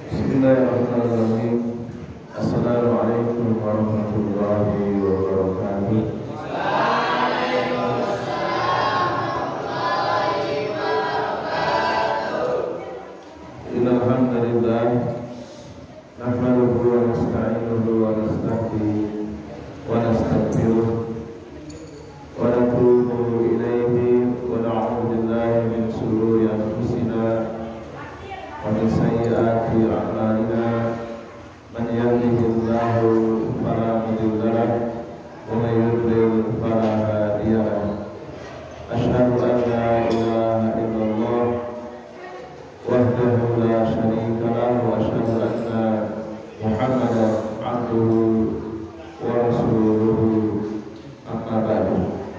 Bismillahirrahmanirrahim. Assalamualaikum warahmatullahi wabarakatuh. Innal hamdalillah nahmaduhu wa nasta'inuhu wa nasta'in wa nastaghfiruh wa natubu ilaihi wa na'udzu billahi min shururi anfusina wa min sayyiati a'malina. Man yahdihillahu fala mudilla lahu wa man yudlil fala hadiya lahu. Asyhadu an la ilaha illallah wahdahu la syarika lahu wa asyhadu anna Muhammadan abduhu wa rasuluhu amma ba'du.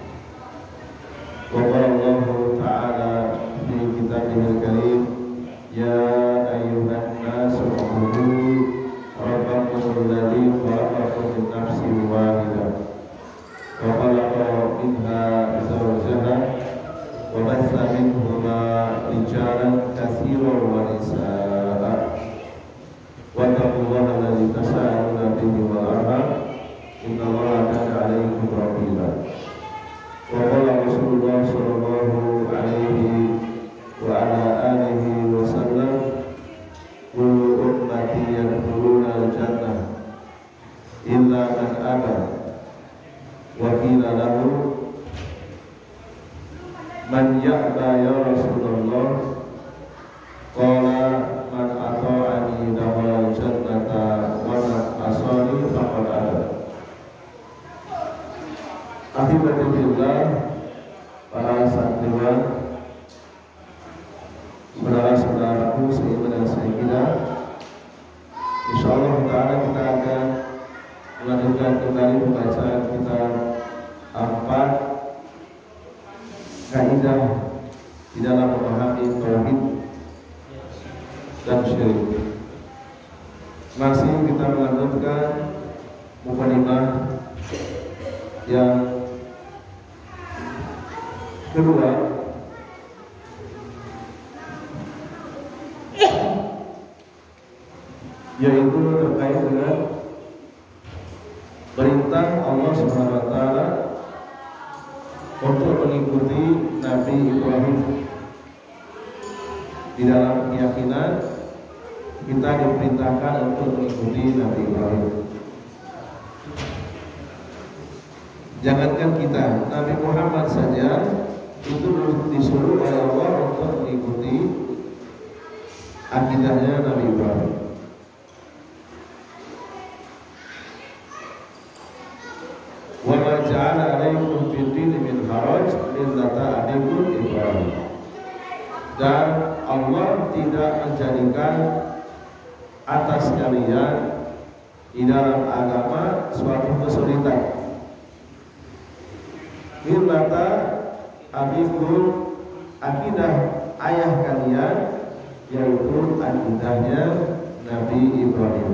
Wa qala Allahu ta'ala fi kitabihil karim, ya ayyuhan nasu ubudu rabbakum alladzi khalaqakum min nafsin wahidah wa khalaqa minha zawjaha wa batha minhuma rijalan katsiran wa nisaa'a wa taqullaha alladzi tasaaluna bihi wal arham innallaha kana 'alaykum raqiba. Wa qala Rasulullah sallallahu alaihi wa ala alihi wa sallam, kullu ummati yadkhuluna al-jannah illa man aba. Wa qila lahu, man ya'ba ya Rasulullah? Qala man ata'ani dakhala al-jannata wa man asani faqad aba. Ahibati fillah, para santriwan, saudara-saudaraku seiman dan seikidah, insyaallah ta'ala kita akan melanjutkan kembali pembacaan kitab 4 kaidah di dalam memahami tauhid dan syirik. Masih kita melanjutkan mukadimah yang kedua, yaitu terkait dengan perintah Allah Subhanahu wa taala untuk mengikuti Nabi Ibrahim. Di dalam keyakinan kita diperintahkan untuk mengikuti Nabi Ibrahim. Jangankan kita, Nabi Muhammad saja itu disuruh oleh Allah untuk mengikuti akidahnya Nabi Ibrahim. Wa ma ja'ala 'alaikum fid dini min haraj millata abikum Ibrahim. Dan Allah tidak menjadikan atas kalian di dalam agama suatu kesulitan. Millata abikum, akidah ayah kalian, yaitu akidahnya Nabi Ibrahim,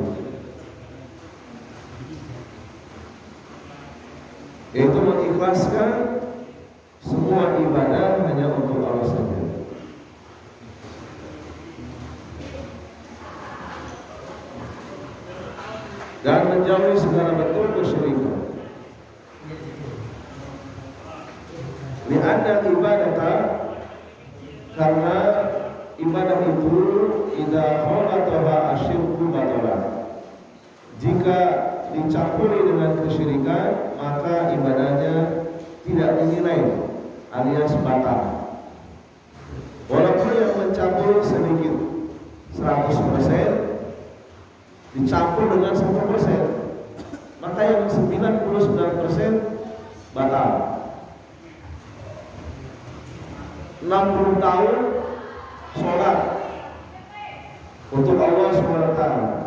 yaitu mengikhlaskan semua ibadah hanya untuk Allah saja. Dan menjauhi segala bentuk kesyirikan. Li'anna ibadata, karena ibadah itu idza khalataha asyirku batalah, jika dicampuri dengan kesyirikan maka ibadahnya tidak dinilai alias batal. Walaupun yang mencampur sedikit 100% dicampur dengan 1%, maka yang 99% batal. 60 tahun sholat untuk Allah SWT,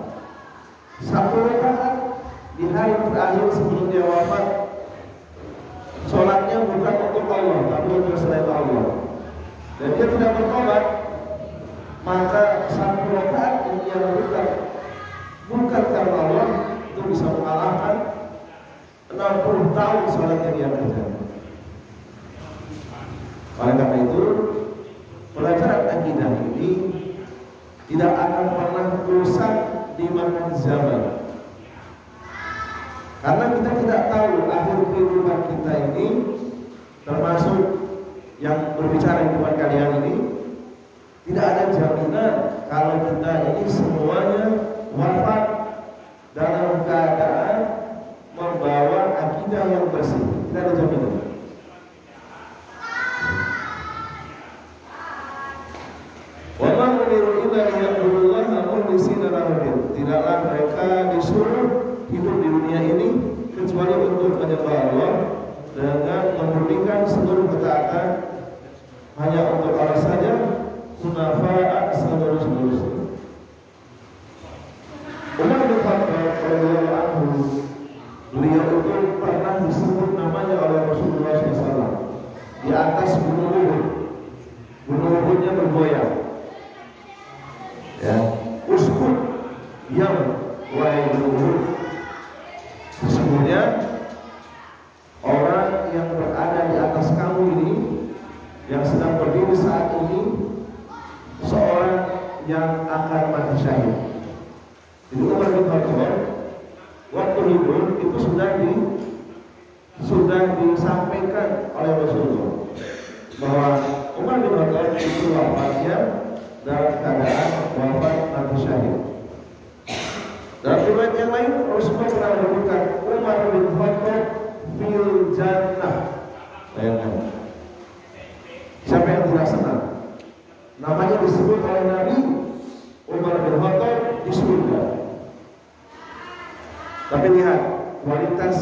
1 rakaat di hari terakhir sebelum dia wafat, sholatnya bukan untuk Allah tapi untuk selain Allah, dan dia tidak bertobat, maka 1 rakaat yang dia lakukan bukan karena Allah itu bisa mengalahkan 60 tahun sholat yang dia kerjakan. Oleh karena itu, pelajaran akidah ini tidak akan pernah rusak dimakan zaman. Karena kita tidak tahu akhir kehidupan kita ini, termasuk yang berbicara kehidupan kalian ini, tidak ada jaminan kalau kita ini semuanya wafat dalam keadaan membawa akidah yang bersih. Tidak ada jaminan. Wa ma umiru illa liya'budullaha mukhlishina lahu-d-din. Tidaklah mereka disuruh hidup di dunia ini kecuali untuk menyembah Allah dengan memurnikan seluruh ketaatan hanya untuk Allah saja, hunafa'a seluruh-seluruhnya. Umar bin Khattab radhiyallahu anhu, beliau itu pernah disebut namanya oleh Rasulullah SAW di atas gunung Uhud. Gunung Uhudnya bergoyang. Ya, uskut yang wahai gunung Uhud. Sesungguhnya orang yang berada di atas kamu ini, yang sedang berdiri saat ini, seorang yang akan mati syahid. Jadi Umar bin Khattab waktu hidup itu sudah disampaikan oleh Rasulullah bahwa Umar bin Khattab itu wafatnya dalam keadaan wafat mati syahid. Dalam riwayat yang lain Rasulullah pernah menyebutkan Umar bin Khattab fil jannah. Bayangkan, siapa yang tidak senang namanya disebut oleh Nabi Umar bin Khattab di surga. Tapi lihat kualitas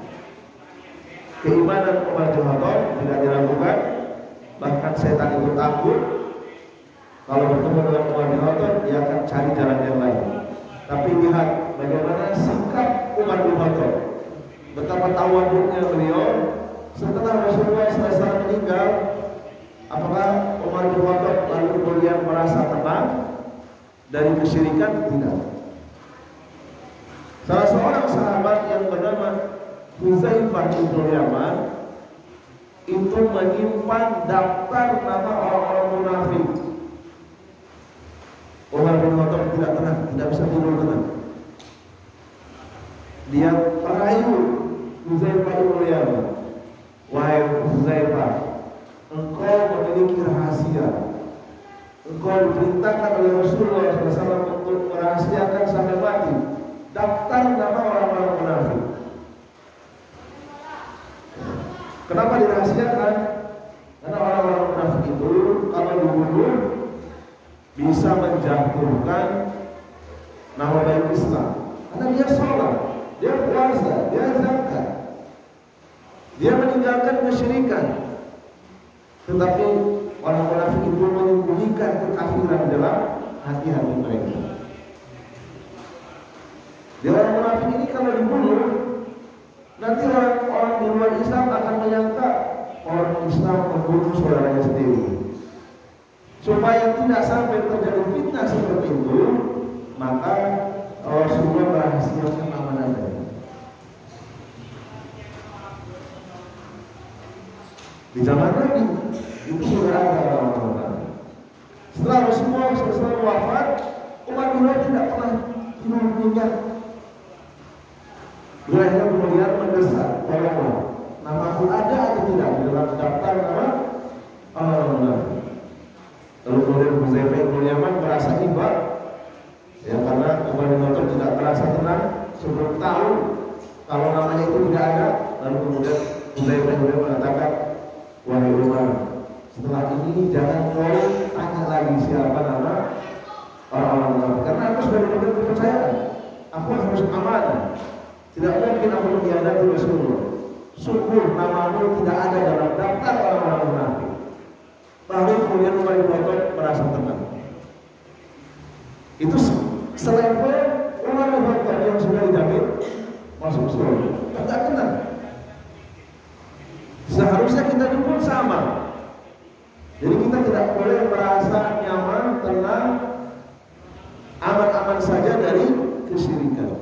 keimanan Umar bin Khattab tidak diragukan. Bahkan setan itu takut kalau bertemu dengan Umar bin Khattab, dia akan cari jalan yang lain. Tapi lihat bagaimana sikap Umar bin Khattab, betapa tawaduknya beliau setelah Rasulullah SAW meninggal. Apakah Umar bin Khattab lalu kemudian merasa tenang dari kesyirikan? Tidak. Salah seorang sahabat yang bernama Hudzaifah bin Yaman itu menyimpan daftar nama orang-orang munafik. Umar bin Khattab tidak tenang, tidak bisa tidur tenang. Dia merayu Hudzaifah bin Yaman, wahai Hudzaifah, engkau memiliki rahasia. Engkau diperintahkan oleh Rasulullah SAW untuk merahasiakan sampai mati daftar nama orang-orang munafik. Kenapa dirahasiakan? Karena orang-orang munafik itu kalau dibunuh bisa menjatuhkan nama baik Islam. Karena dia sholat, dia puasa, dia zakat, dia meninggalkan kesyirikan. Tetapi orang munafik itu menyembunyikan kekafiran dalam hati-hati mereka. Dia orang munafik ini kalau dibunuh, nanti orang di luar Islam akan menyangka orang Islam membunuh saudaranya sendiri. Supaya tidak sampai terjadi fitnah seperti itu, maka Rasulullah merahasiakan nama Nabi. Di zaman Nabi itu sudah ada orang-orang. Setelah Rasulullah SAW wafat, umat Islam tidak pernah tidur nyenyak. Beliau kemudian mendesak, tolonglah, namaku ada atau tidak di dalam daftar nama orang-orang. Lalu kemudian Hudzaifah bin Yaman merasa iba, ya, karena Umar bin Khattab tidak merasa tenang sebelum tahu kalau namanya itu tidak ada. Lalu kemudian Hudzaifah bin Yaman mengatakan, wahai Umar, setelah ini jangan kau tanya lagi siapa nama orang-orang munafik, karena aku sudah diberikan kepercayaan, aku harus amanah. Tidak mungkin aku mengkhianati Rasulullah. Sungguh namamu tidak ada dalam daftar orang-orang munafik. Lalu kemudian Umar bin Khattab merasa tenang. Itu selevel Umar bin Khattab yang sudah dijamin masuk surga. Tidak tenang. Seharusnya kita pun sama. Jadi kita tidak boleh merasa nyaman, tenang, aman-aman saja dari kesyirikan.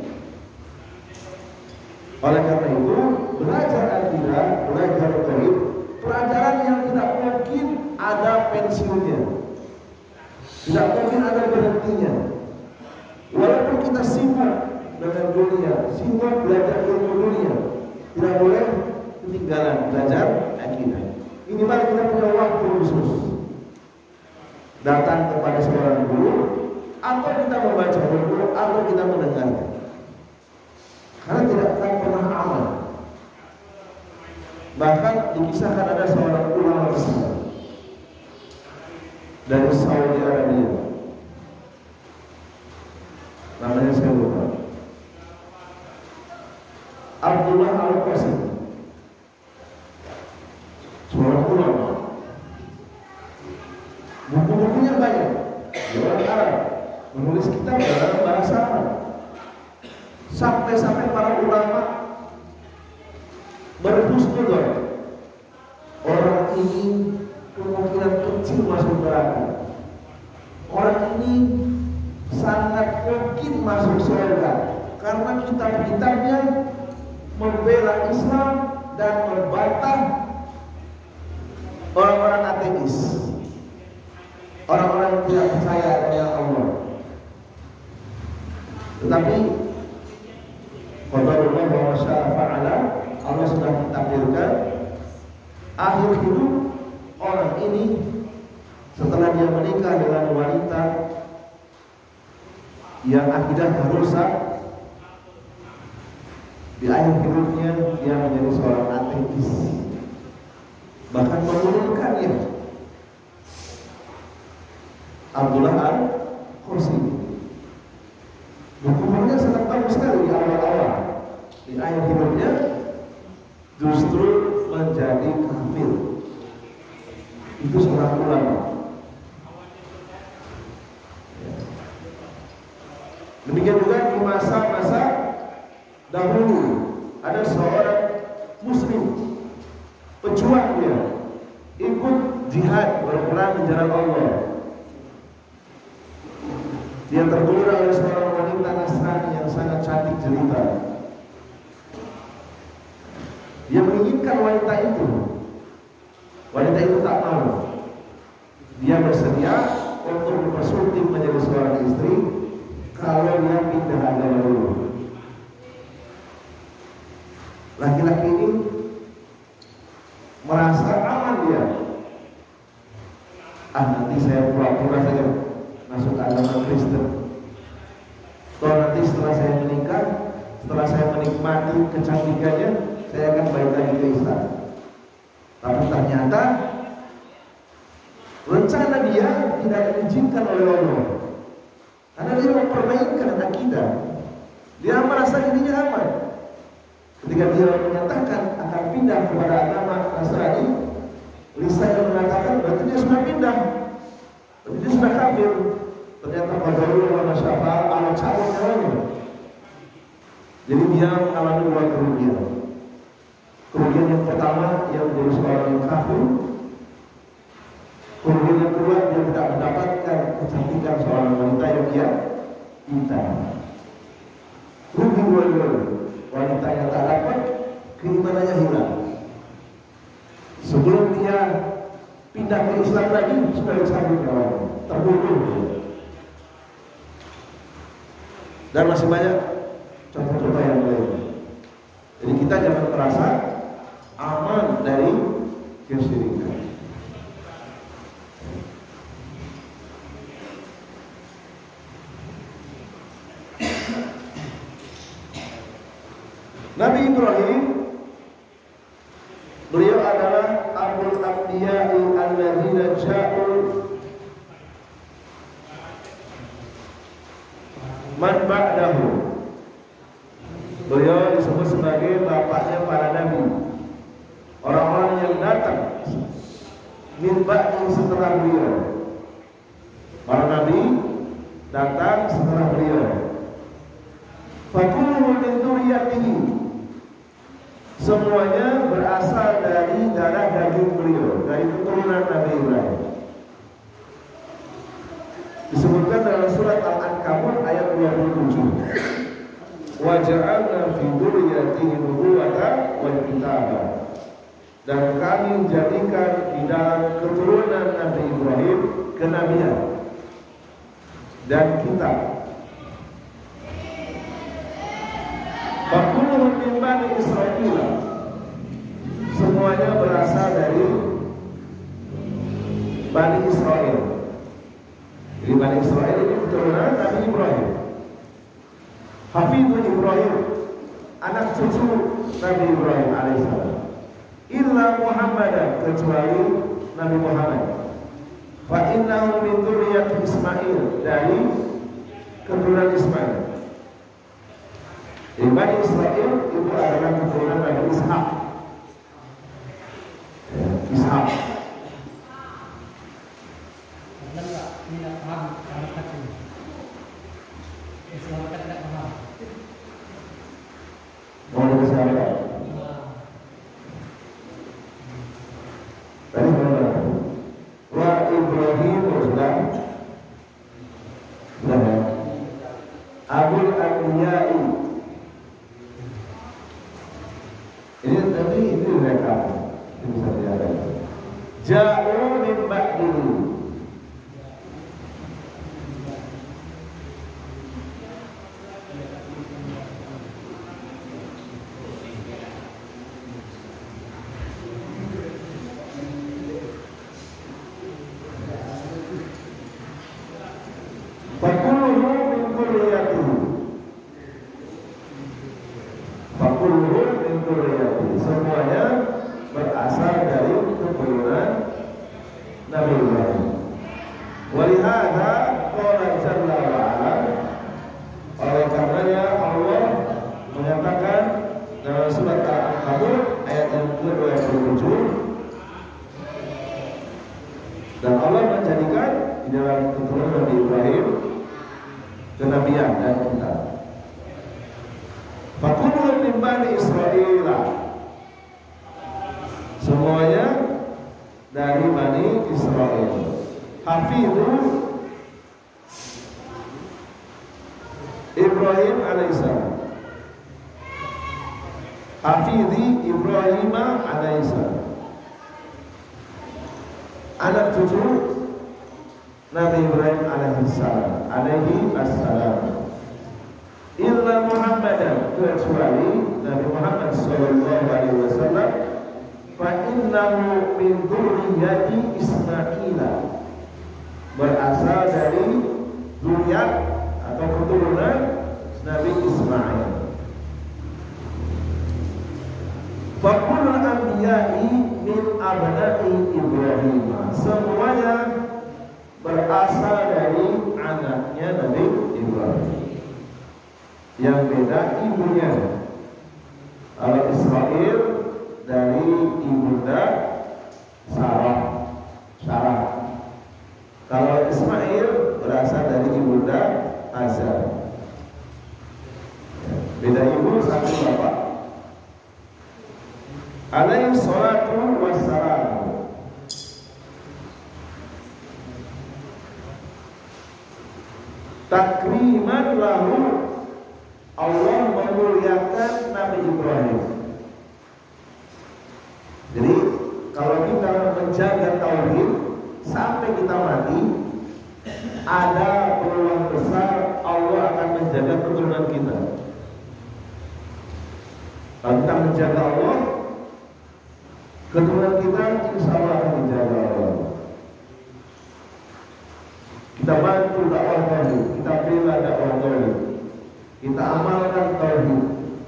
Oleh karena itu, belajar akidah, belajar tauhid, pelajaran yang tidak mungkin ada pensiunnya. Tidak mungkin ada berhentinya. Walaupun kita sibuk dengan dunia, sibuk belajar ilmu dunia, tidak boleh ketinggalan belajar akidah. Minimal kita punya waktu khusus datang kepada seorang guru, atau kita membaca buku, atau kita mendengarkan. Karena tidak akan pernah aman. Bahkan dikisahkan ada seorang ulama besar dari Saudi Arabia, namanya saya lupa, Abdullah Al-Qasim, seorang ulama. Buku-bukunya banyak, di orang Arab, menulis kitab dalam bahasa Arab. Sampai-sampai para ulama berhusnudzon, orang ini kemungkinan kecil masuk neraka, orang ini sangat mungkin masuk surga, karena kitab-kitabnya membela Islam dan membantah orang-orang ateis, orang-orang yang tidak percaya adanya Allah. Tetapi qadarullah wa masya'a fa'ala, Allah sudah mentakdirkan akhir hidup orang ini setelah dia menikah dengan wanita yang akidahnya rusak, di akhir hidupnya dia menjadi seorang ateis, bahkan memurunkannya. Abdullah Al-Qasim, buku-bukunya sangat bagus sekali di awal-awal, di akhir hidupnya justru menjadi kafir. Itu seorang ulama. Demikian juga di masa-masa dahulu ada seorang muslim, pejuang, dia ikut jihad, berperang di jalan Allah. Dia tergoda oleh seorang wanita Nasrani yang sangat cantik jelita. Dia menginginkan wanita itu. Wanita itu tak mau. Dia bersedia untuk dipersunting menjadi seorang istri kalau dia pindah agama dulu. Laki-laki ini merasa aman dia. Nanti saya pura-pura saja masuk agama Kristen. Kalau nanti setelah saya menikah, setelah saya menikmati kecantikannya, saya akan balik lagi ke Islam. Tapi ternyata rencana dia tidak diizinkan oleh Allah, karena dia memperbaikkan akidah. Dia merasa dirinya aman. Ketika dia menyatakan akan pindah kepada agama Nasrani, lisannya mengatakan berarti dia sudah pindah, berarti dia sudah kafir. Ternyata qadarullah wa masya'a Allah cabut nyawanya. Jadi dia mengalami dua kerugian. Kerugian yang pertama, dia menjadi seorang yang kafir. Kerugian yang kedua, dia tidak mendapatkan kecantikan seorang wanita yang dia minta. Rugi dua-duanya. Wanita yang tak dapat, keimanannya hilang. Sebelum dia pindah ke Islam lagi, sudah dicabut nyawanya, terbunuh. Dan masih banyak contoh-contoh yang lain. Jadi kita jangan merasa aman dari kesyirikan. Nabi Ibrahim, beliau adalah Abul Anbiya'i alladzina ja'u man ba'dahu. Beliau disebut sebagai bapaknya para nabi, orang-orang yang datang min ba'di setelah beliau. Para nabi datang setelah beliau. Fakulluhum min dzurriyyatihi, semuanya berasal dari darah daging beliau, dari keturunan Nabi Ibrahim. Disebutkan dalam surat Al-Ankabut ayat 27. Wa ja'alna fi dzurriyyatihi nubuwwatan wal kitaba. Dan kami jadikan di dalam keturunan Nabi Ibrahim kenabian dan kitab. Fakuluhum min Bani Israil, semuanya berasal dari Bani Israil. Jadi Bani Israil ini keturunan Nabi Ibrahim. Hafidhu Ibrahim, anak cucu Nabi Ibrahim alaihissalam. Illa Muhammadan, kecuali Nabi Muhammad. Fa innahu min dzurriyyati Ismail, dari keturunan Ismail. Di Bani Israil itu adalah keturunan Nabi Ishak. Ishak. Tidak paham cara kata. Islam kan tidak paham. Mau siapa? Tadi mana? Wa Ibrahim sudah ya. Abul Anbiya'i. Ini rekap. Ini bisa dilihat. Ja'u min ba'dihi. Semuanya berasal dari keturunan Nabi Ibrahim. Walihada qala jalla wa ala, oleh karenanya Allah menyatakan dalam surat Al-Ankabut ayat yang ke-27, dan Allah menjadikan di dalam keturunan Nabi Ibrahim kenabian dan kitab. Fakulun min Bani Israil, semuanya dari Bani Israil. Hafidhu Ibrahim alaihissalam, Hafidhi Ibrahim alaihissalam, anak cucu Nabi Ibrahim alaihissalam, alaihi assalam. Illa Muhammadan, kecuali Nabi Muhammad sallallahu alaihi wasallam, fa innahu min dzurriyyati Ismail, berasal dari zuriat atau keturunan Nabi Ismail. Fa kullul anbiya'i min abna'i Ibrahim, semuanya berasal dari anaknya Nabi Ibrahim. Yang beda ibunya. Kalau Israil dari ibunda Sarah. Kalau Ismail berasal dari ibunda Azar. Beda ibu, satu bapak. Alaihi salatu wassalam. Takriman lahu, Allah memuliakan Nabi Ibrahim. Jadi kalau kita menjaga tauhid sampai kita mati, ada peluang besar Allah akan menjaga keturunan kita. Kalau kita menjaga Allah, keturunan kita insya Allah akan dijaga Allah. Kita bantu dakwah tauhid, kita bela dakwah tauhid, kita amalkan tauhid.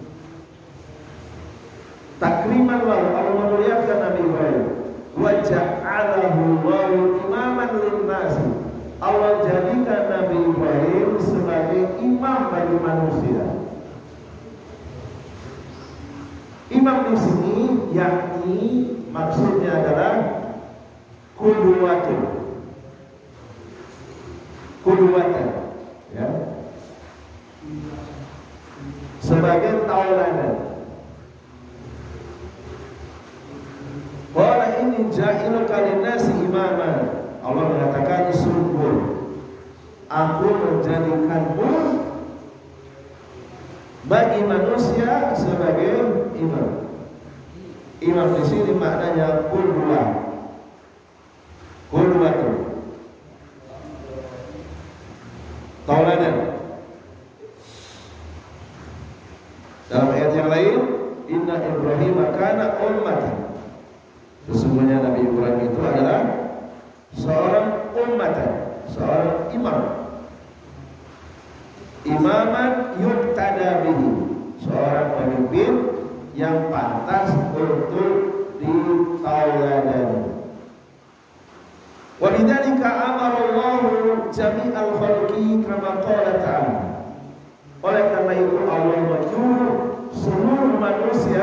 Takriman lahu, Allah memuliakan Nabi Ibrahim. Wa ja'alahu Allahu imaman lin-nas, Allah jadikan Nabi Ibrahim sebagai imam bagi manusia. Imam di sini yakni maksudnya adalah qudwatun, ya, sebagai tauladan. Qala inni ja'iluka lin-nasi imaman, Allah mengatakan sungguh aku menjadikanmu bagi manusia sebagai imam. Imam di sini maknanya qudwatun. Dalam ayat yang lain, inna Ibrahim kana ummatan. Sesungguhnya Nabi Ibrahim itu adalah seorang ummatan, seorang imam. Imaman yuktada bihi, seorang pemimpin yang pantas untuk ditauladani. Wa bidzalika amara Allahu jami'al khalqi kama qala ta'ala. Oleh karena itu Allah menyuruh seluruh manusia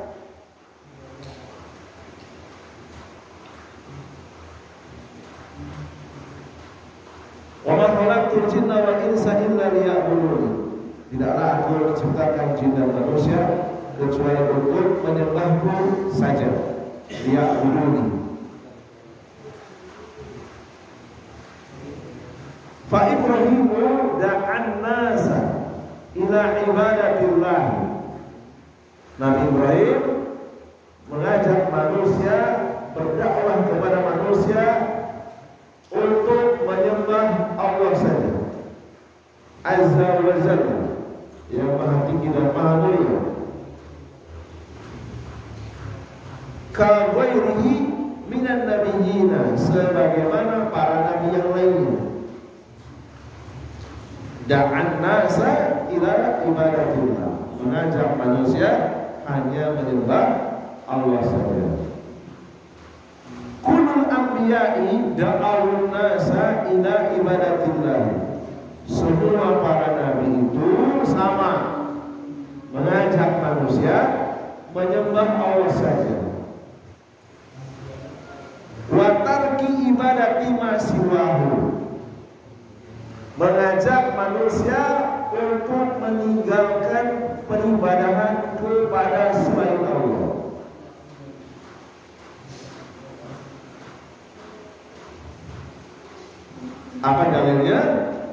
wa ma khalaqtul jinna wal insa illa liya'budun. Tidaklah aku menciptakan jin dan manusia kecuali untuk menyembahku saja. Liya'buduni. Fa Ibrahimu da'an nasa ila ibadatillah. Nabi Ibrahim mengajak manusia, berdakwah kepada manusia untuk menyembah Allah saja, Azza wa Jalla, yang maha tinggi dan maha mulia. Ka ghairihi minan nabiyina, sebagaimana para nabi yang lainnya. Da'an nasa ila ibadatillah, mengajak manusia hanya menyembah Allah saja. Kulul anbiya'i da'awun nasa ila ibadatillah. Semua para nabi itu sama, mengajak manusia menyembah Allah saja. Wa tarki ibadati ma siwahu, mengajak manusia untuk meninggalkan peribadahan kepada selain Allah. Apa dalilnya?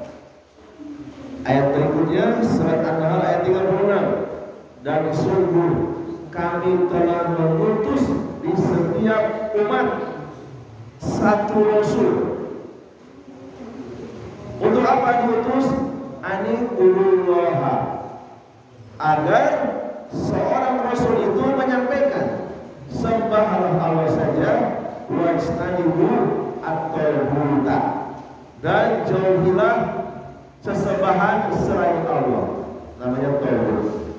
Ayat berikutnya surat An-Nahl ayat 36. Dan sungguh kami telah mengutus di setiap umat satu rasul. Untuk apa diutus? Ani'budullaha, agar seorang rasul itu menyampaikan sembahlah Allah saja, wajtanibu at-taghut, dan jauhilah sesembahan selain Allah, namanya taghut.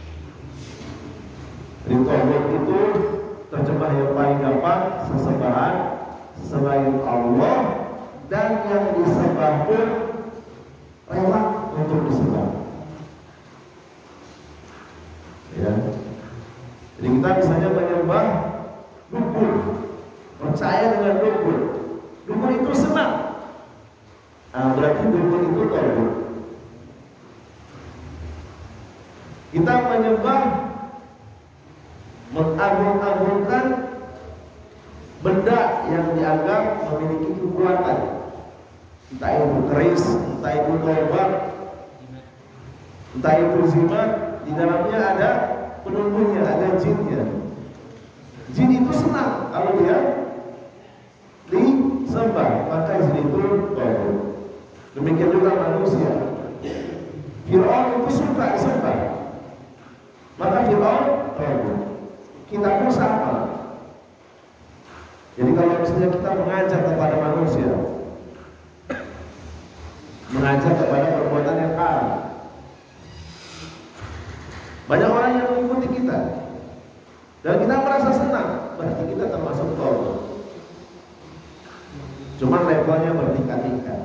Jadi taghut itu terjemah yang paling gampang, sesembahan selain Allah, dan yang disembah pun rela untuk disembah. Ya. Jadi kita misalnya menyembah dukun, percaya dengan dukun. Dukun itu senang. Berarti dukun itu tahu. Kita menyembah, mengagung-agungkan benda yang dianggap memiliki kekuatan, entah itu keris, entah itu tombak, entah itu jimat, di dalamnya ada penunggunya, ada jinnya. Jin itu senang kalau dia disembah, maka jin itu tahu. Demikian juga manusia. Fir'aun itu suka disembah, maka Fir'aun tahu. Kita pun sama. Jadi kalau misalnya kita mengajak kepada manusia, mengajak kepada perbuatan yang haram, banyak orang yang mengikuti kita dan kita merasa senang, berarti kita termasuk taghut. Cuma levelnya bertingkat-tingkat.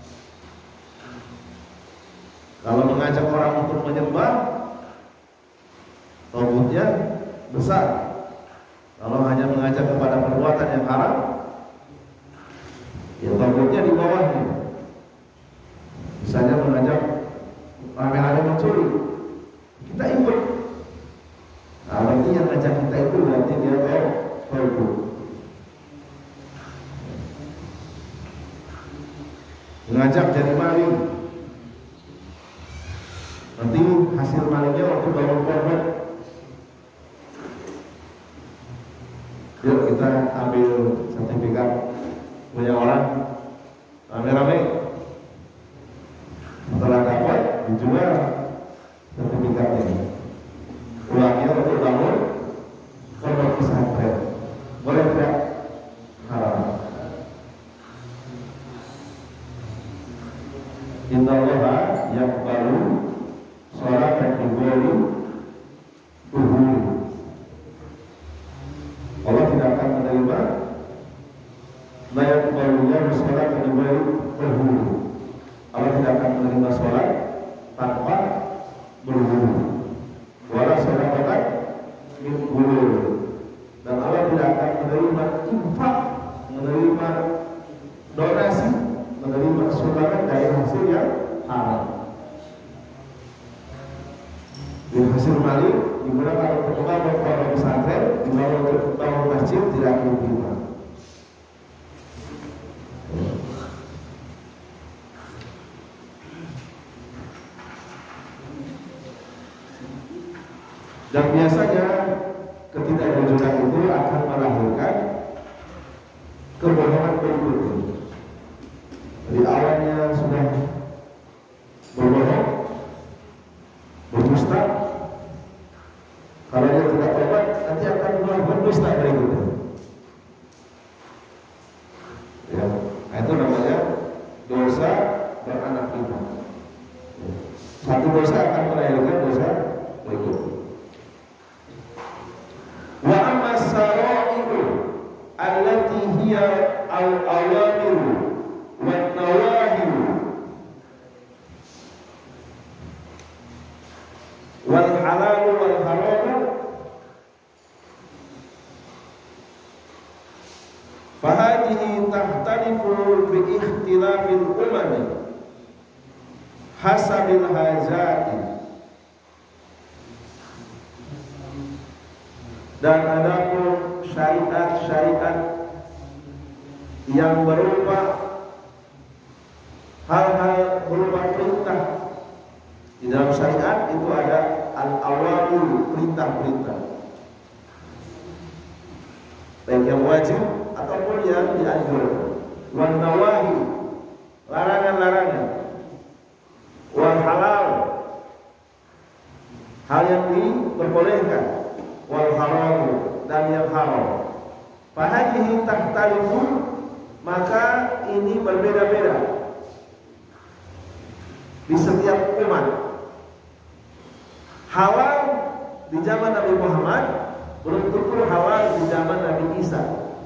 Kalau mengajak orang untuk menyembah, taghutnya besar. Kalau hanya mengajak kepada perbuatan yang haram, ya taghutnya di bawahnya. Misalnya mengajak rame-rame mencuri, kita ikut. Nah, berarti yang ngajak kita itu berarti dia taghut. Mengajak jadi maling, nanti hasil malingnya waktu bangun pohon, yuk kita ambil sertifikat punya orang, rame-rame. Setelah dapat dijual sertifikatnya, yaqbalu sholatan bi ghairi tuhur. Allah tidak akan menerima la yaqbalu sholatan bi ghairi tuhur. Allah tidak akan menerima sholat tanpa berwudu. Wala sholatan min ghulul. Dan Allah tidak akan menerima infak, menerima donasi, menerima sumbangan dari hasil yang haram. Di hasil malik digunakan untuk membangun pondok pesantren, dibangun untuk membangun masjid, tidak diterima. Dan biasanya ketidakjujuran itu akan melahirkan kebohongan berikutnya. Jadi awalnya sudah berbohong, berdusta. Kalau dia tidak tobat, nanti akan melakukan dusta berikutnya. Ya, nah itu namanya dosa beranak pinak. Satu dosa akan melahirkan dosa berikutnya. Wa amma sara'i'u allati hiya al-awamiru wan nawahiru wal halalu wal haramu fahadihi tahtalifu bi ikhtilafil umami hasabil hajati. Dan adapun syariat-syariat yang berupa hal-hal berupa perintah, di dalam syariat itu ada al-awamir, perintah-perintah, baik yang wajib ataupun yang dianjurkan, wan nawahi, larangan-larangan, wal halal, hal yang diperbolehkan, wal haram, dan yang haram. Fahadihi tahtalifu, maka ini berbeda-beda di setiap umat. Halal di zaman Nabi Muhammad belum tentu halal di zaman Nabi Isa,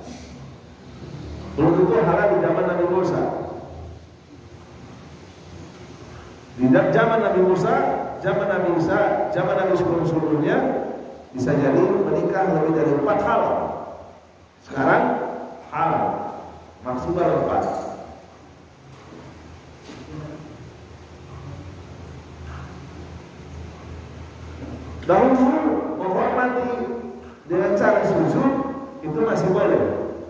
belum tentu halal di zaman Nabi Musa. Di zaman Nabi Musa, zaman Nabi Isa, zaman Nabi sebelum-sebelumnya bisa jadi menikah lebih dari 4 halal. Sekarang halal maksimal 4. Dahulu menghormati dengan cara sujud itu masih boleh.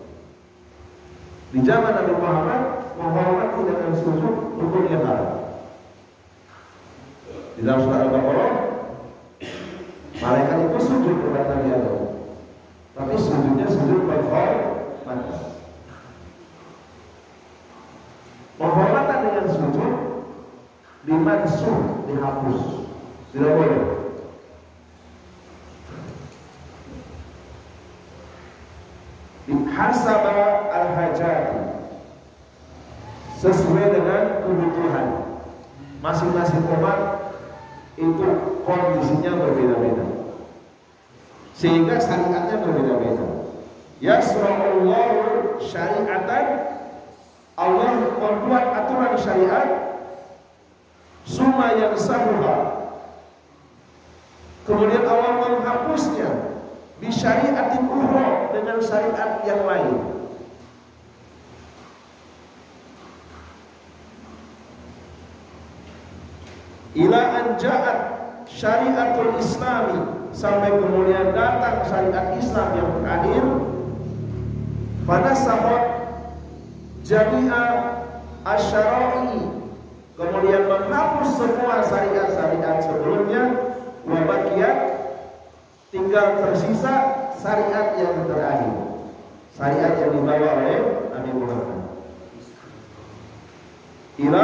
Di zaman Nabi Muhammad menghormati dengan sujud hukumnya haram. Di dalam surah Al-Baqarah, malaikat itu sujud kepada Nabi Adam, tapi sujudnya sujud berhormat. Penghormatan dengan sujud dimansuh, dihapus, tidak boleh. Hasaba al-hajati, sesuai dengan kebutuhan masing-masing umat, itu kondisinya berbeda-beda, sehingga syariatnya berbeda-beda. Yasra'ullahu syari'atan, Allah membuat aturan syariat, summa yansahuha, kemudian Allah menghapusnya, bisyariatin ukhra, dengan syariat yang lain. Ila anja'at syariatul islami, sampai kemudian datang syariat Islam yang terakhir. Pada sahabat jami'a asyara'i, kemudian menghapus semua syariat-syariat sebelumnya. Wa baqiyat, tinggal tersisa syariat yang terakhir, syariat yang dibawa oleh Nabi Muhammad. Ila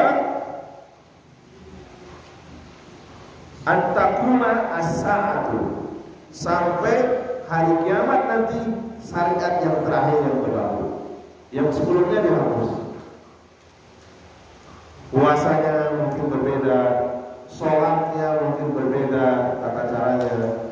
antakuma as-sa'atu, sampai hari kiamat nanti syariat yang terakhir yang berlaku, yang sebelumnya dihapus. Puasanya mungkin berbeda, sholatnya mungkin berbeda tata caranya,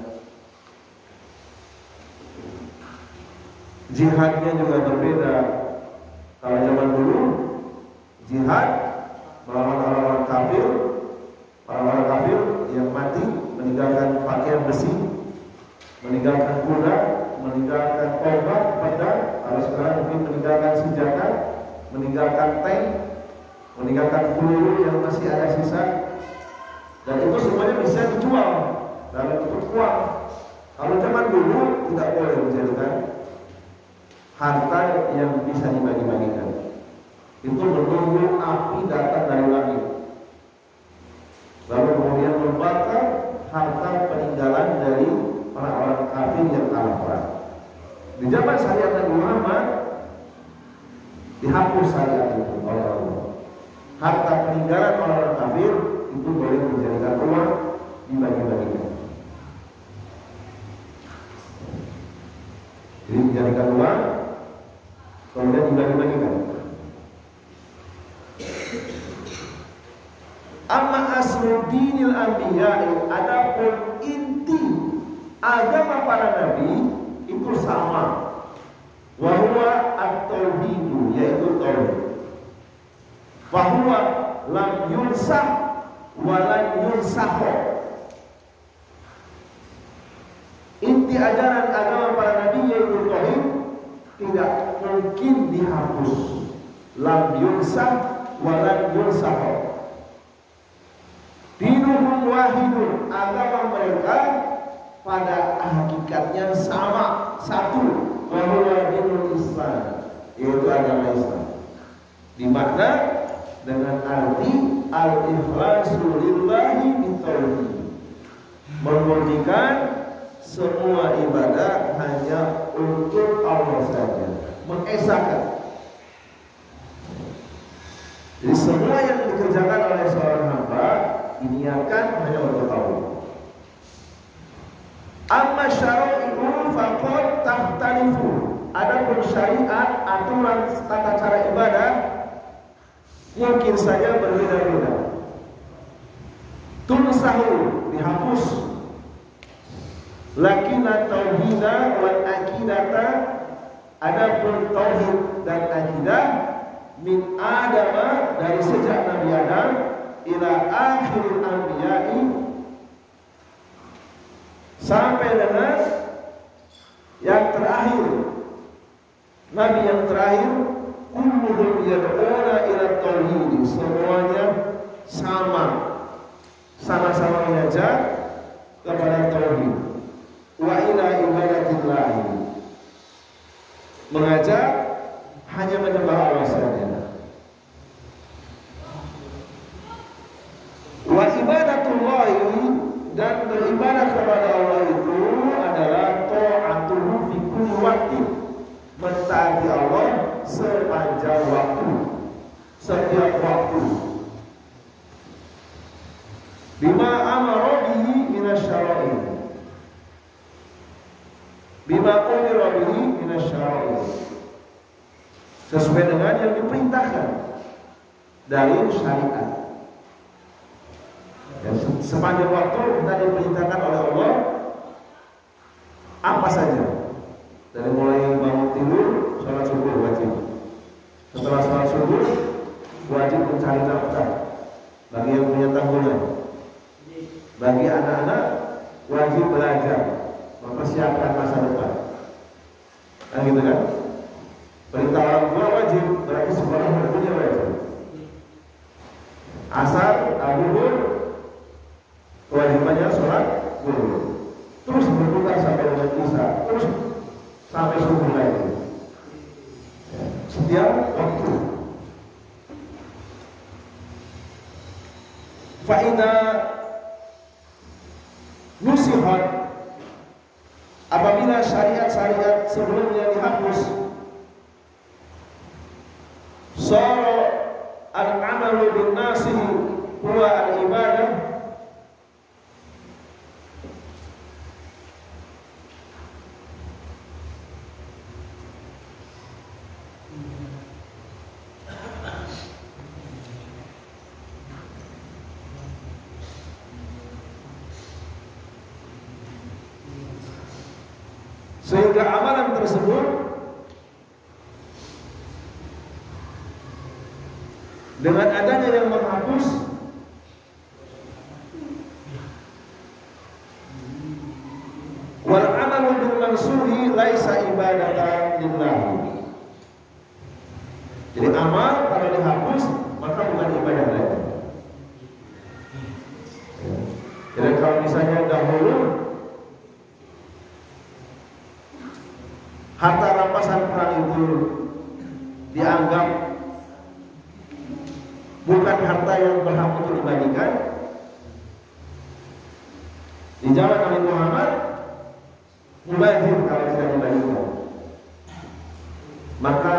jihadnya juga berbeda. Kalau zaman dulu jihad melawan orang-orang kafir, orang-orang kafir yang mati meninggalkan pakaian besi, meninggalkan kuda, meninggalkan tombak, pedang. Kalau sekarang mungkin meninggalkan senjata, meninggalkan tank, meninggalkan peluru yang masih ada sisa. Dan itu semuanya bisa dijual dalam bentuk uang. Kalau zaman dulu tidak boleh dijadikan harta yang bisa dibagi-bagikan. Itu menunggu api datang dari langit, lalu kemudian membakar harta peninggalan dari orang-orang kafir yang kalah perang. Di zaman syariat Nabi Muhammad dihapus syariat itu oleh Allah. Harta peninggalan orang-orang kafir itu boleh dijadikan uang, dibagi-bagikan. Jadi dijadikan uang, kemudian dibagi-bagikan. Amma aslu dinil anbiya'i, adapun inti agama para nabi itu sama. Wa huwa at-tauhidu, yaitu tauhid. Fa huwa lam yunsah wa lan yunsakh. Inti ajaran agama para nabi yaitu tauhid, tidak mungkin dihapus. Lam yunsah wa lan yunsakh. Dinuhum wahidun, agama mereka pada hakikatnya sama, satu. Wa huwa dinul Islam, yaitu agama Islam. Dimakna dengan arti al-ikhlasu lillahi bitauhid, memurnikan semua ibadah hanya untuk Allah saja, mengesahkan. Jadi semua yang dikerjakan oleh seorang hamba diniatkan hanya untuk Allah. Amma syara'i'u faqad tahtalifu, adapun syariat, aturan tata cara ibadah mungkin saja berbeda-beda. Tunsahu, dihapus. Lakinna tauhida wal aqidata, adapun tauhid dan akidah min Adama, dari sejak Nabi Adam ila akhiril anbiya'i, sampai dengan yang terakhir, nabi yang terakhir, kulluhum yad'una ila tauhid, semuanya sama-sama mengajak kepada tauhid, wa ila ibadatillah, mengajak hanya menyembah Allah saja. Wa ibadatullahi, dan beribadah kepada Allah itu adalah ta'atuhu fi kulli waqti, mentaati Allah sepanjang waktu, setiap waktu. Bima amara bihi minasyara'i, bima umira bihi minasyara'i, sesuai dengan yang diperintahkan dari syariat. Dan sepanjang waktu kita diperintahkan oleh Allah apa saja, dari mulai bangun tidur, sholat subuh wajib. Setelah sholat subuh wajib mencari nafkah bagi yang punya tanggungan. Bagi anak-anak wajib belajar, mempersiapkan masa depan. Kan gitu kan? Perintah orang tua wajib, berarti sekolah punya wajib. Asar, zuhur, kewajibannya sholat zuhur, terus berputar sampai dengan isya, terus sampai subuh lagi, setiap waktu. Fa'idha nusihat, apabila syariat-syariat sebelumnya dihapus, sara al-amalu bin nasihi huwa al-ibadah, Sehingga amalan tersebut dengan adanya yang menghapus, wal amalu bil mansuhi laisa ibadatan lillah. Jadi amal kalau dihapus maka bukan ibadah lagi. Jadi kalau misalnya dahulu harta rampasan perang itu dianggap bukan harta yang berhak untuk dibagikan, di zaman Nabi Muhammad mubazir kalau tidak dibagikan. Maka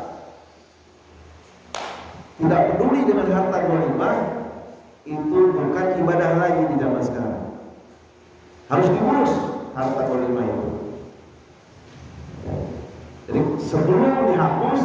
tidak peduli dengan harta ghanimah, itu bukan ibadah lagi di zaman sekarang. Harus diurus harta ghanimah itu. Jadi sebelum dihapus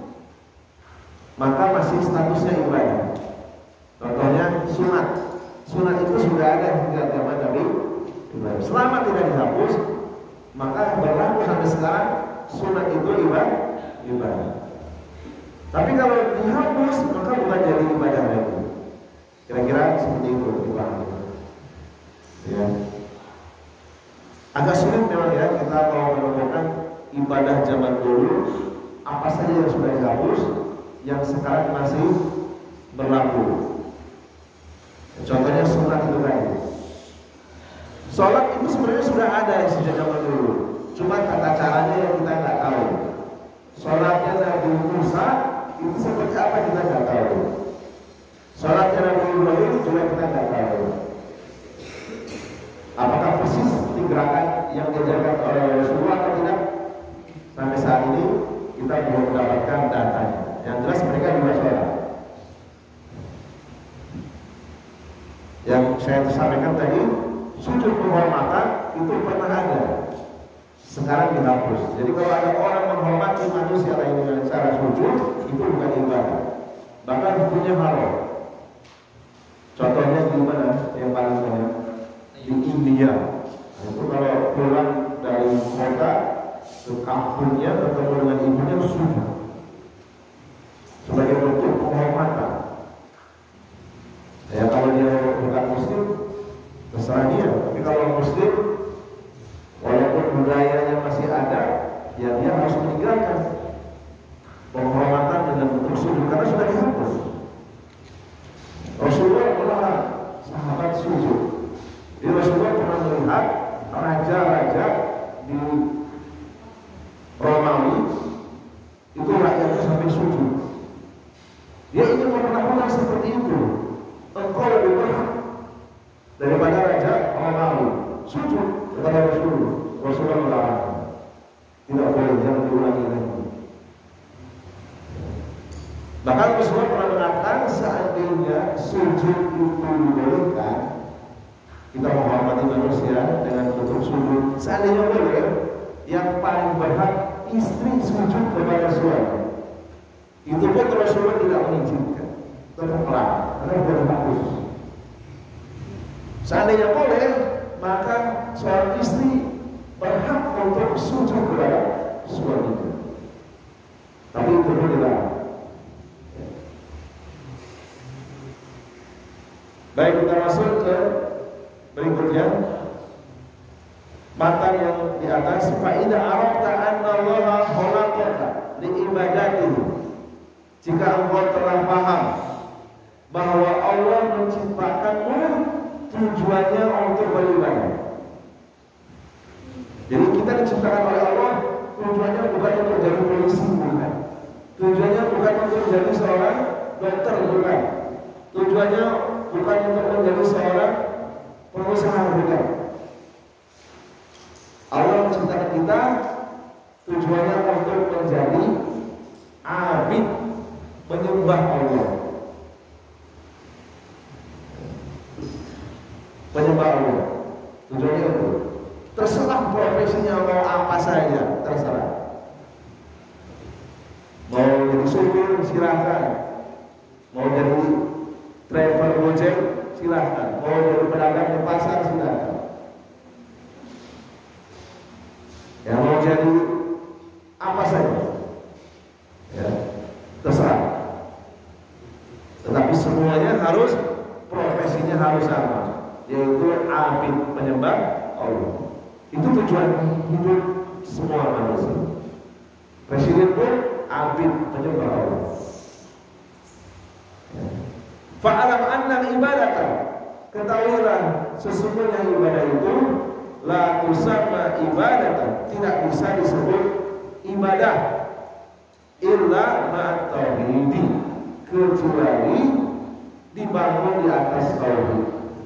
maka masih statusnya ibadah. Contohnya sunat. Sunat itu sudah ada sejak zaman Nabi Ibrahim. Selama tidak dihapus maka berlaku sampai sekarang sunat itu ibadah. Tapi kalau dihapus maka bukan jadi ibadah lagi. Kira-kira seperti itu dipahami. Ya. Agak sulit memang ya kita kalau menemukan ibadah zaman dulu apa saja yang sudah dihapus yang sekarang masih berlaku. Contohnya sholat itu tadi. Sholat itu sebenarnya sudah ada sejak zaman dulu, cuma tata caranya yang kita nggak tahu. Sholatnya Nabi Musa itu seperti apa kita nggak tahu. Sholatnya Nabi Ibrahim juga kita nggak tahu. Apakah persis seperti gerakan yang diajarkan oleh Rasulullah atau tidak? Sampai saat ini kita belum mendapatkan datanya. Yang jelas mereka juga sholat. Yang saya sampaikan tadi, sujud penghormatan itu pernah ada, sekarang dihapus. Jadi kalau ada orang menghormati manusia lain dengan cara sujud, itu bukan ibadah, bahkan hukumnya haram. Contohnya di mana yang paling banyak? Di India. Itu kalau pulang dari kota ke kampungnya bertemu dengan ibunya sujud sebagai bentuk penghormatan. Ya kalau dia bukan muslim terserah dia, tapi kalau muslim walaupun budayanya masih ada, ya dia harus meninggalkan penghormatan dengan bentuk sujud karena sudah dihapus. Rasulullah melarang sahabat sujud. Jadi Rasulullah pernah melihat raja-raja di Romawi itu rakyatnya sampai sujud. Dia ingin memperlakukan seperti itu. Engkau lebih berhak daripada raja Romawi. Sujud kepada Rasulullah. Rasulullah melarang. Tidak boleh, jangan diulangi lagi. Bahkan Rasulullah pernah mengatakan seandainya sujud itu dibolehkan, kita menghormati manusia dengan bentuk sujud. Seandainya boleh, yang paling berhak istri sujud kepada suami. Itu pun Rasulullah tidak mengizinkan, tetap melarang, karena bukan bagus. Seandainya boleh, maka seorang istri berhak untuk sujud kepada suaminya. Tapi itu pun dilarang. Baik, kita masuk ke berikutnya. Matan yang di atas, faida arafta anna Allaha khalaqaka li ibadatihi. Jika engkau telah paham bahwa Allah menciptakanmu tujuannya untuk beribadah. Jadi kita diciptakan oleh Allah tujuannya bukan untuk jadi polisi, bukan. Tujuannya bukan untuk jadi seorang dokter, bukan. Tujuannya bukan untuk menjadi seorang pengusaha, bukan. Allah menciptakan kita tujuannya untuk menjadi abid, menyembah Allah. Menyembah Allah. Tujuannya itu. Terserah profesinya mau apa saja, terserah. Mau jadi supir silahkan, mau jadi driver gojek silahkan, mau jadi pedagang di pasar silahkan. Ya mau yaitu abid, penyembah Allah. Itu tujuan hidup semua manusia. Presiden pun abid, penyembah Allah. Fa'alam anna ibadatan, ketahuilah sesungguhnya ibadah itu la tusamma ibadatan, tidak bisa disebut ibadah illa ma'at tauhid, kecuali dibangun di atas tauhid.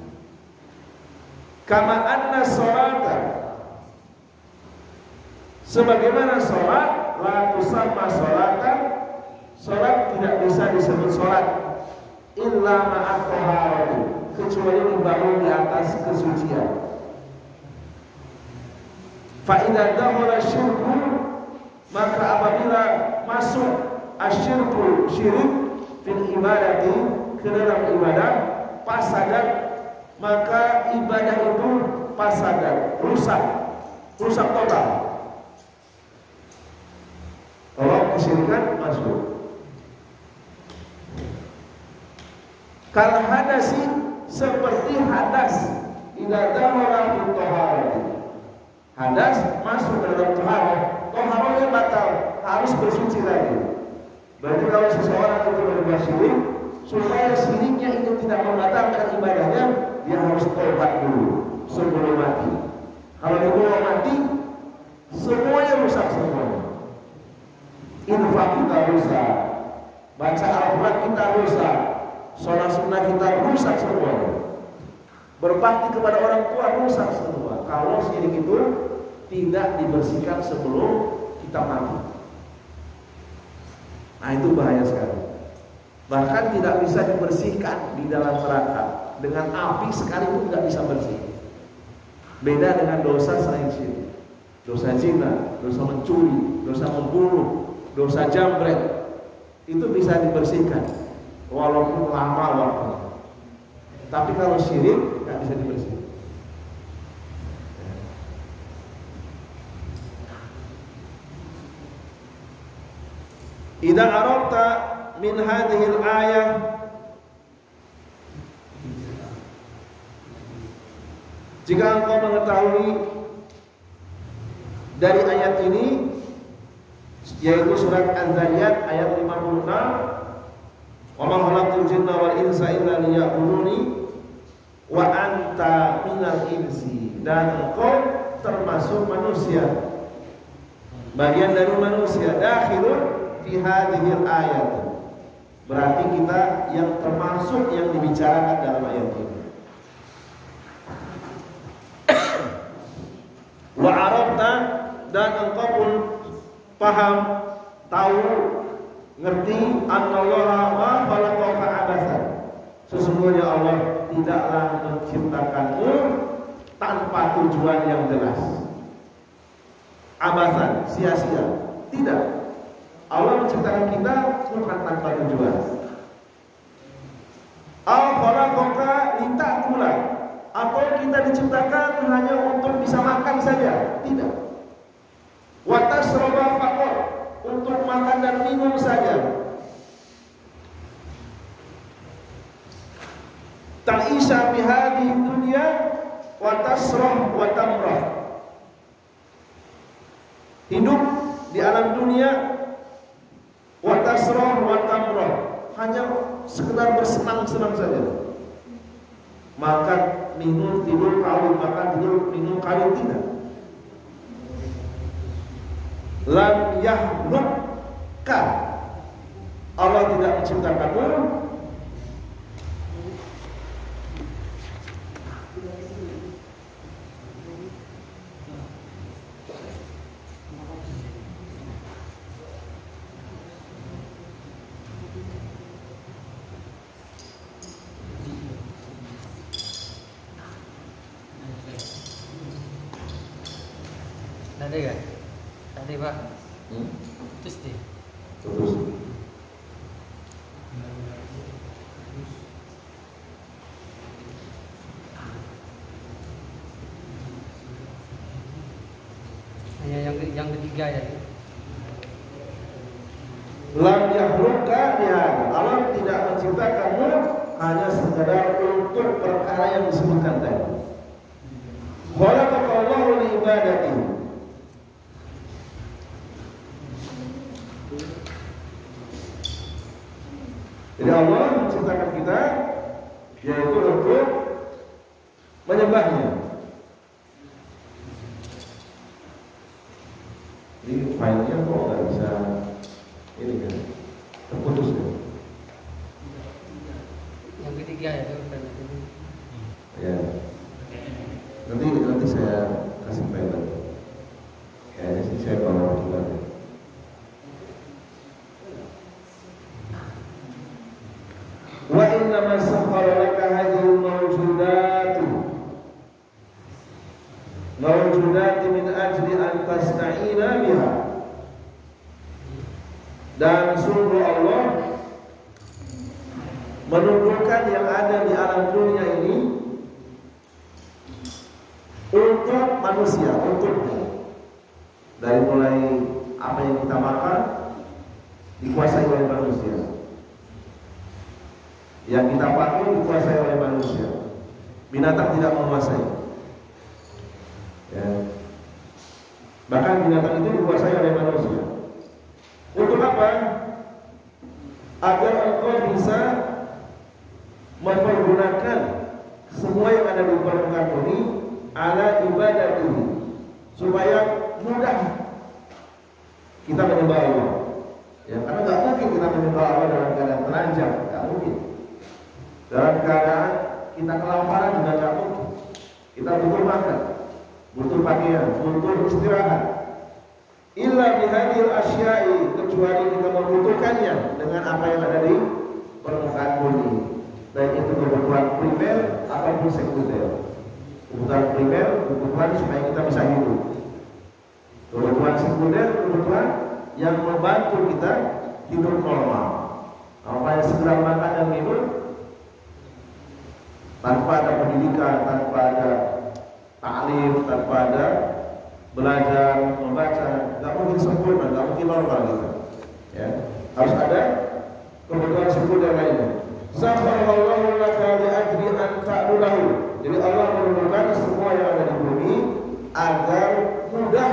Kama anna sholata, sebagaimana sholat la tusamma sholatan, sholat tidak bisa disebut sholat illa ma'at taharati, kecuali dibangun di atas kesucian. Fa idza dakhala syirku, maka apabila masuk asyirku, syirik fil ibadati, ke dalam ibadah, fasadat, maka ibadah itu fasadat, rusak total. Kalau kesyirikan masuk. Kal hadasi, seperti hadas, idza dakhala fil taharati, hadas masuk ke dalam toharahnya batal, harus bersuci lagi. Berarti kalau seseorang itu berbuat syirik, supaya syiriknya itu tidak membatalkan ibadahnya, dia harus tobat dulu sebelum mati. Kalau dia mati, semuanya rusak semuanya. Infak kita rusak, baca Al-Quran kita rusak, sholat sunnah kita rusak semuanya, berbakti kepada orang tua rusak semua. Kalau syirik itu tidak dibersihkan sebelum kita mati, nah itu bahaya sekali. Bahkan tidak bisa dibersihkan di dalam neraka dengan api sekalipun tidak bisa bersih. Beda dengan dosa selain syirik, dosa zina, dosa mencuri, dosa membunuh, dosa jambret, itu bisa dibersihkan walaupun lama waktunya. Tapi kalau syirik tidak bisa dibersihkan. Idza arafta min hadhil ayah, jika engkau mengetahui dari ayat ini, yaitu surat Az-Zariyat ayat 56, wa ma khalaqtul jinna wal insa illa liya'buduni wa anta minal insi, dan engkau termasuk manusia, bagian dari manusia, dakhilun fi hadhil ayat, berarti kita yang termasuk yang dibicarakan dalam ayat ini. Wa arafta, dan engkau pun paham, tahu, ngerti, annallaha ma khalaqaka abasan, sesungguhnya Allah tidaklah menciptakanmu tanpa tujuan yang jelas. Abasan, sia-sia, tidak. Allah menciptakan kita bukan tanpa tujuan. Al-khalaqaka litakula, atau kita diciptakan hanya untuk bisa makan saja? Tidak. Wa tasraba faqat, untuk makan dan minum saja. Ta'isha fi hadhihi dunya wa tasrah wa tamrah, hidup di alam dunia, wa tasrah wa tamrah, hanya sekedar bersenang-senang saja. Makan, minum, tidur, kawin, makan, tidur, minum, kawin, tidak. Lam yahlukka, Allah tidak menciptakanmu Tadi kan? Tadi Pak. Terus deh. terus. Hanya yang ketiga ya. Lam yahlukka, Allah tidak menciptakanmu hanya sekedar untuk perkara yang disebutkan tadi. Khalaqallahu li ibadatihi. Jadi Allah menciptakan kita yaitu untuk menyembahnya. Ini filenya kok nggak bisa ini kan terputus ya? Yang ketiga ya, Ya. Nanti saya kasih file. Kayaknya sih saya bawa juga. Wa inna ma sakhkhara laka hadhihi mawjudat min ajli an tasta'ina biha. Dan sungguh Allah menundukkan yang ada di alam dunia ini untuk manusia, untuknya. Dari mulai apa yang kita makan dikuasai oleh manusia, yang kita pakai dikuasai oleh manusia. Binatang tidak menguasai. Ya. Bahkan binatang itu dikuasai oleh manusia. Untuk apa? Agar engkau bisa mempergunakan semua yang ada di permukaan bumi ala ibadah ini, supaya mudah kita menyembah Allah. Ya, karena nggak mungkin kita menyembah Allah dalam keadaan telanjang, nggak mungkin. Dalam keadaan kita kelaparan juga nggak mungkin. Kita butuh makan, butuh pakaian, butuh istirahat. Illa bihadil asya'i, kecuali kita membutuhkannya dengan apa yang ada di permukaan bumi, baik itu kebutuhan primer ataupun sekunder. Kebutuhan primer, kebutuhan supaya kita bisa hidup. Kebutuhan sekunder, kebutuhan yang membantu kita hidup normal. Apa yang segera makan dan minum, tanpa ada pendidikan, tanpa ada ta'lim, tanpa ada belajar, membaca, nggak mungkin sempurna, nggak mungkin normal gitu. Ya, harus ada kebutuhan sekunder lainnya. Sabarallahu laka li ajli an ta'budahu. Jadi Allah menurunkan semua yang ada di bumi agar mudah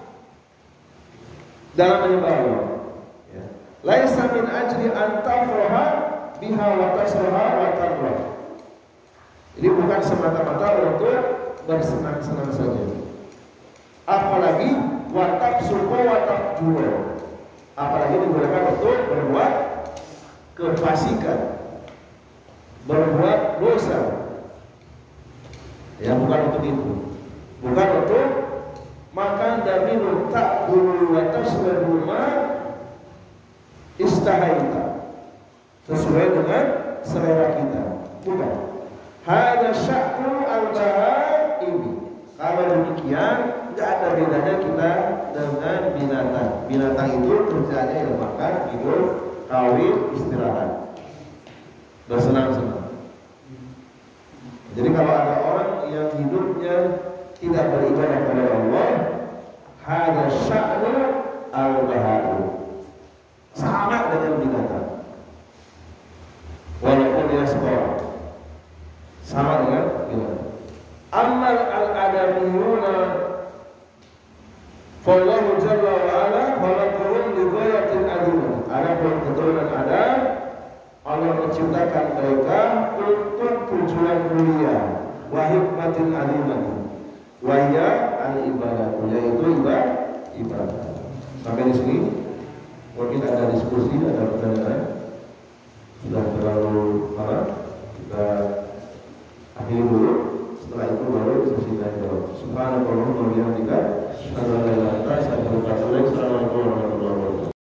dalam menyembah Allah. Ya. Laisa min ajli an tafraha biha wa tasraha wa tarra. Jadi bukan semata-mata untuk bersenang-senang saja. Apalagi watak suko watak jual, apalagi digunakan untuk berbuat kefasikan, berbuat dosa. Ya, bukan untuk itu, bukan untuk makan dan minum. Ta'kulu wa tashrabu ma istahaita, sesuai dengan selera kita, bukan. Hada sya'nu al-bahaimi. Kalau demikian, tidak ada bedanya kita dengan binatang. Binatang itu kerjanya yang makan, hidup, kawin, istirahat, bersenang-senang. Jadi kalau ada orang yang hidupnya tidak beribadah kepada Allah, hada sya'nu al-bahaim, sama dengan binatang. Walaupun dia sekolah, sama dengan binatang. Amal al-adamiyuna fallahu jalla wa ala khalaqahum li ghayatin adimah. Adapun keturunan Adam, Allah menciptakan mereka untuk tujuan mulia, wa hikmatin adimah, wa hiya al-ibadah, yaitu ibadah. Sampai di sini mungkin ada diskusi, ada